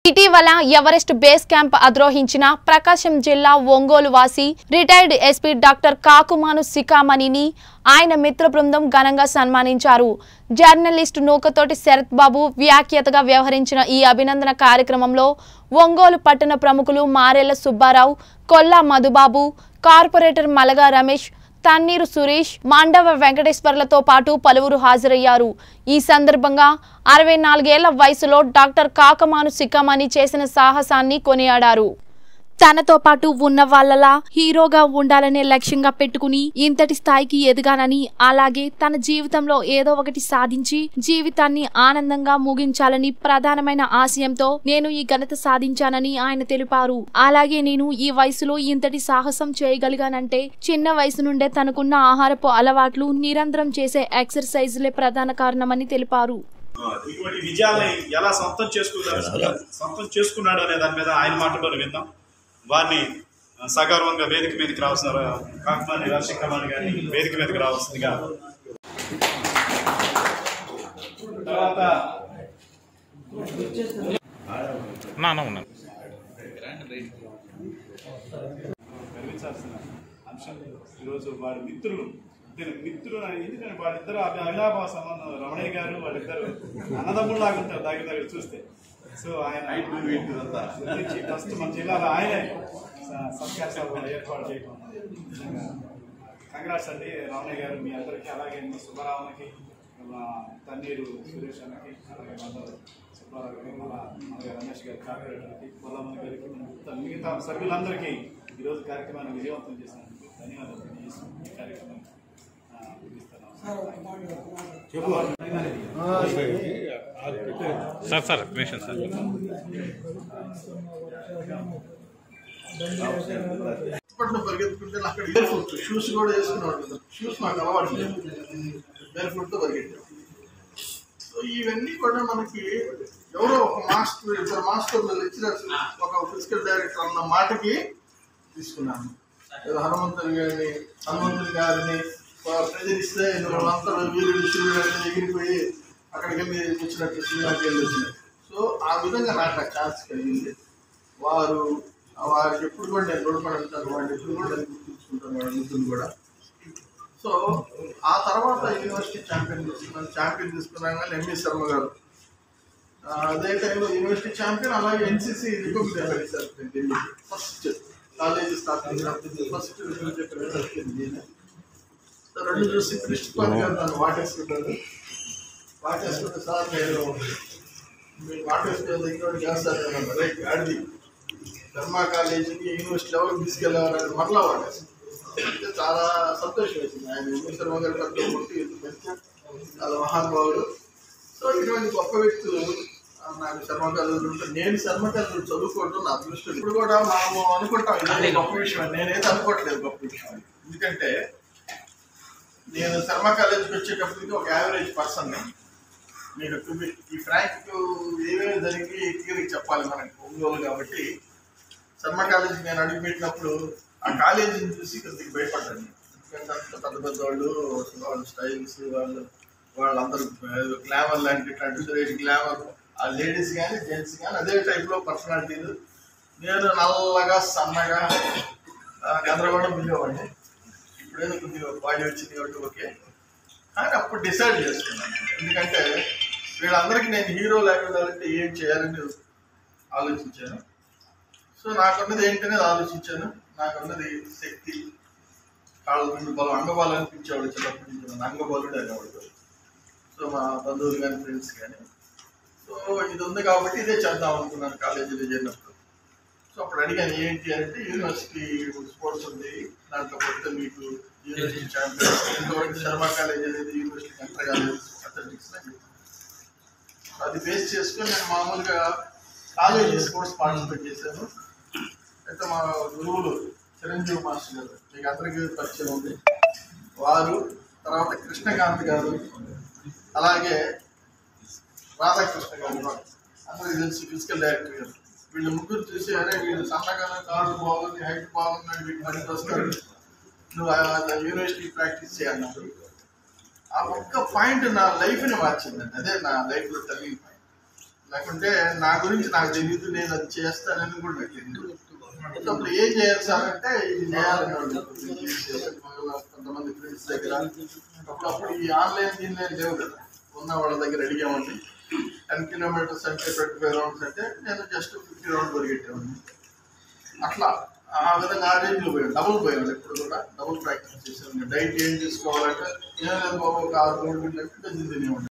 ఇటీవల Everest base camp అధిరోహించిన ప్రకాశం జిల్లా ఒంగోలు వాసి రిటైర్డ్ ఎస్పీ డాక్టర్ కాకుమాను సికామణిని ఆయన మిత్ర బృందం ఘనంగా సన్మానించారు. జర్నలిస్ట్ నూకతోటి శరత్ బాబు వ్యాఖ్యాతగా వ్యవహరించిన ఈ అభినందన కార్యక్రమంలో ఒంగోలు పట్టణ ప్రముఖులు మారెళ్ల సుబ్బారావు, కొల్లా మధుబాబు, కార్పొరేటర్ మలగా రమేష్, తన్నీరు సురేష్, మాండవ వెంకటేశ్వర్లతో పాటు పలువురు హాజరయ్యారు. ఈ సందర్భంగా 64 ఏళ్ల వయసులో డాక్టర్ కాకుమాను సికామణి చేసిన సాహసాన్ని కొనియాడారు. తనతో పాటు ఉన్న వాళ్ళలా హీరోగా ఉండాలనే లక్ష్యంగా పెట్టుకుని ఇంతటి స్థాయికి ఎదగానని, అలాగే తన జీవితంలో ఏదో ఒకటి సాధించి జీవితాన్ని ఆనందంగా ముగించాలని ప్రధానమైన ఆశయంతో నేను ఈ ఘనత సాధించానని ఆయన తెలిపారు. అలాగే నేను ఈ వయసులో ఇంతటి సాహసం చేయగలిగానంటే చిన్న వయసు నుండే తనకున్న ఆహారపు అలవాట్లు, నిరంతరం చేసే ఎక్సర్సైజ్లే ప్రధాన కారణమని తెలిపారు. విజయాన్ని ఎలా సొంతం చేసుకున్నాడు అనే దాని మీద ఆయన మాటలు విందాం. వారిని సగౌరవంగా వేదిక మీదకి రావాల్సిన కాకుమాని రాజశేఖరమణి గారిని వేదిక మీదకి రావాల్సిందిగా, తర్వాత గర్వించాల్సిన అంశం ఈరోజు వారి మిత్రులు ఎందుకంటే వాళ్ళిద్దరు అవినాభావ సంబంధం. రమణయ్య గారు వాళ్ళిద్దరు అన్నదమ్ముడు లాగుంటారు దగ్గర చూస్తే. సో ఆయన ఫస్ట్ మన జిల్లాలో ఆయనే సత్కార సభ ఏర్పాటు చేయడం. కంగ్రాట్స్ అండి రమణయ్య గారు, మీ అందరికీ, అలాగే సుబ్బారావుకి, తన్నీరు సురేష్ అన్నకి, అలాగే సుబ్బారావు గారికి, అలాగే రమేష్ గారి కార్పొరేటర్కి, పొల్లమ్మ గారికి, మిగతా సభ్యులందరికీ ఈరోజు కార్యక్రమాన్ని విజయవంతం చేసినందుకు ధన్యవాదాలు తెలియజేస్తున్నాం. ఈ కార్యక్రమం పరిగెత్తుకుంటే అక్కడ బేర్ ఫుట్ షూస్ కూడా వేసుకున్నాడు కదా. షూస్ నాకు అలవాటు లేదు, బేర్ ఫుట్ తో పరిగెత్తాం. సో ఇవన్నీ కూడా మనకి ఎవరో ఒక మాస్టర్, ఇద్దరు మాస్టర్లు, లెక్చరర్స్, ఒక ఫిజికల్ డైరెక్టర్ అన్న మాటకి తీసుకున్నాను. ఏదో హనుమంతుని గారిని ప్రజరిస్తే వాళ్ళంతా వీరుడు శివుడు ఎగిరిపోయి అక్కడికి వెళ్ళి వచ్చినట్టు, సినిమాకి వెళ్ళి వచ్చినట్టు. సో ఆ విధంగా నాకు ఆ ఛాన్స్ కలిగింది. వారికి ఎప్పుడు కూడా నేను రుణపడి ఉంటాను, వాడిని ఎప్పుడు కూడా నేను గుర్తుంచుకుంటాను, వాడి ముద్దును కూడా. సో ఆ తర్వాత యూనివర్సిటీ ఛాంపియన్ తీసుకున్నాను కానీ ఎంవి శర్మ గారు అదే టైంలో యూనివర్సిటీ ఛాంపియన్, అలాగే NCC republic sir first college స్థాపించినప్పుడు ఫస్ట్ రిపబ్లిక్ రెండు చూసి కృష్ణ గారు నన్ను వాటేసుకుంటారు. వాటేసుకుంటే సార్ నేను మీరు వాటేసుకునే దగ్గర చేస్తాను రైట్ ఆడిది ధర్మా కాలేజీకి యూనివర్సిటీ లెవెల్కి తీసుకెళ్ళాలని మరలా వాటేస్తాను. అంటే చాలా సంతోషం వేసింది. ఆయన శర్మ గారు పెద్ద చాలా మహానుభావుడు. సో ఇటువంటి గొప్ప వ్యక్తులు నాకు శర్మకారులు ఉంటే, నేను శర్మకారులు చదువుకోవడం నా అదృష్టం. ఇప్పుడు కూడా మనం అనుకుంటాం ఇదే గొప్ప విషయం, నేనైతే అనుకోవట్లేదు గొప్ప విషయం. ఎందుకంటే నేను శర్మ కాలేజీకి వచ్చేటప్పటికి ఒక యావరేజ్ పర్సన్. మీకు ఈ ఫ్రాంక్ ఏమేమి జరిగి క్లియర్గా చెప్పాలి మనకు ఒంగోలు కాబట్టి. శర్మ కాలేజీకి నేను అడుగుపెట్టినప్పుడు ఆ కాలేజీని చూసి కొద్దిగా భయపడ్డాను. ఎందుకంటే అంత పెద్ద పెద్ద వాళ్ళ స్టైల్స్, వాళ్ళందరూ గ్లామర్ లాంటి, ఇట్లాంటి సురేష్ గ్లామర్, ఆ లేడీస్ కానీ జెంట్స్ కానీ అదే టైప్లో పర్సనాలిటీలు. నేను నల్లగా సన్నగా గందరగోళం మిగిలేవాడిని. ఇప్పుడేదో కొద్దిగా బాడీ వచ్చింది కాబట్టి ఓకే. కానీ అప్పుడు డిసైడ్ చేసుకున్నాను, ఎందుకంటే వీళ్ళందరికీ నేను హీరో లేకపోతే ఏం చేయాలని ఆలోచించాను. సో నాకున్నది ఏంటనేది ఆలోచించాను. నాకున్నది శక్తి, కాళ్ళ రెండు బలం, అంగబలం అనిపించేవాడు చిన్నప్పటి నుంచి. నన్ను అంగబలుడు అనేవాడు. సో మా బంధువులు కానీ ఫ్రెండ్స్ కానీ. సో ఇది ఉంది కాబట్టి ఇదే చేద్దాం అనుకున్నాను కాలేజీలో చేరినప్పుడు. సో అప్పుడు అడిగాను ఏంటి అంటే, యూనివర్సిటీ స్పోర్ట్స్ ఉంది, దాంట్లో కొత్త మీకు యూనివర్సిటీ ఛాంపియన్, ఇంతవరకు శర్మ కాలేజ్ అనేది యూనివర్సిటీ ఎంటర్ కాలేదు అథ్లెటిక్స్ అని. అది బేస్ చేసుకొని నేను మామూలుగా కాలేజీ స్పోర్ట్స్ పార్టిసిపేట్ చేశాను. అయితే మా గురువులు చిరంజీవి మాస్టర్ గారు, మీకు అందరికీ పరిచయం ఉంది, వారు, తర్వాత కృష్ణకాంత్ గారు, అలాగే రాధాకృష్ణ గారు, అందరికీ తెలిసి ఫిజికల్ డైరెక్టర్ గారు. వీళ్ళు ముగ్గురు చూసి అరే వీళ్ళు సన్నగా కాళ్ళు బాగుంది, హైట్ బాగుందని వీళ్ళు పనికి వస్తారు, నువ్వు యూనివర్సిటీ ప్రాక్టీస్ చేయన్నారు. ఆ ఒక్క పాయింట్ నా లైఫ్ని మార్చిందండి. అదే నా లైఫ్లో టర్నింగ్ పాయింట్. లేకుంటే నా గురించి నాకు తెలియదు, నేను అది చేస్తానని కూడా పెట్టింది. అప్పుడు ఏం చేయాలి సార్ అంటే ఇది చేయాలని కొంతమంది ఫ్రెండ్స్ దగ్గర అప్పుడు ఈ ఆన్లైన్ గిన్లైన్ లేవు కదా, ఉన్న వాళ్ళ దగ్గర అడిగామండి. 10 కిలోమీటర్స్ అంటే 25 రౌండ్స్ అంటే నేను జస్ట్ 50 రౌండ్స్ పరిగెట్టామండి. అట్లా ఆ విధంగా ఆ రేంజ్లో పోయాను, డబుల్ పోయాను. ఎప్పుడు కూడా డబుల్ ప్రాక్టీస్ చేశాను. డైట్ ఏం తీసుకోవాలంటే నేను బాబు ఒక 6 3 గంటలు తినేవాడిని.